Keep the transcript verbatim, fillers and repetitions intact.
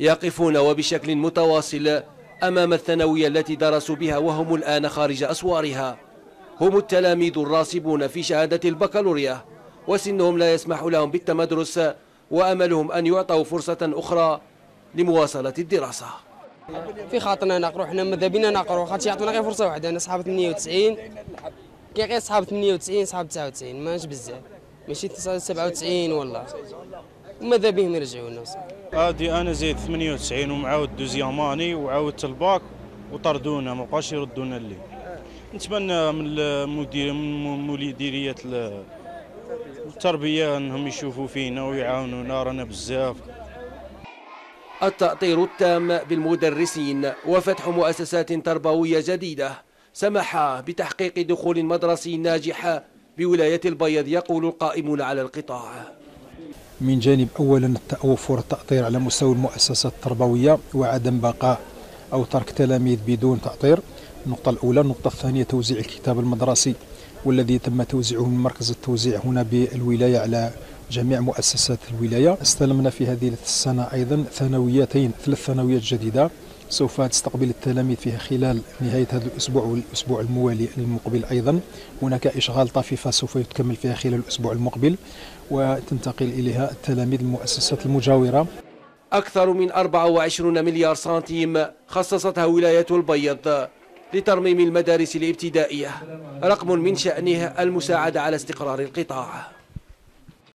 يقفون وبشكل متواصل أمام الثانوية التي درسوا بها وهم الآن خارج أسوارها. هم التلاميذ الراسبون في شهادة البكالوريا، وسنهم لا يسمح لهم بالتمدرس، وأملهم أن يعطوا فرصة أخرى لمواصلة الدراسة. في خاطرنا نقروا، حنا ماذا بينا نقروا، خاطر يعطونا غير فرصة واحدة. أنا صحاب ثمانية وتسعين، كي غير صحاب ثمانية وتسعين صحاب تسعة وتسعين، ماش بزاف، ماشي سبعة وتسعين والله، وماذا بهم يرجعونا. هادي أنا زيد ثمانية وتسعين ومعاود دوزياماني وعاودت الباك وطردونا، ما بقاش يردونا اللي. نتمنى من المدير من مديرية التربية أنهم يشوفوا فينا ويعاونونا، رانا بزاف. التأطير التام بالمدرسين وفتح مؤسسات تربوية جديدة سمح بتحقيق دخول مدرسي ناجح بولاية البيض، يقول القائمون على القطاع. من جانب أولا توفر التأطير على مستوى المؤسسات التربوية وعدم بقاء أو ترك تلاميذ بدون تأطير، النقطة الأولى. النقطة الثانية توزيع الكتاب المدرسي والذي تم توزيعه من مركز التوزيع هنا بالولاية على جميع مؤسسات الولاية. استلمنا في هذه السنة أيضا ثانويتين، ثلاث ثانويات جديدة سوف تستقبل التلاميذ فيها خلال نهاية هذا الأسبوع والأسبوع الموالي المقبل. أيضا هناك إشغال طاففة سوف يتكمل فيها خلال الأسبوع المقبل، وتنتقل إليها التلاميذ المؤسسات المجاورة. أكثر من أربعة وعشرين مليار سنتيم خصصتها ولاية البيض لترميم المدارس الابتدائية، رقم من شأنه المساعدة على استقرار القطاع.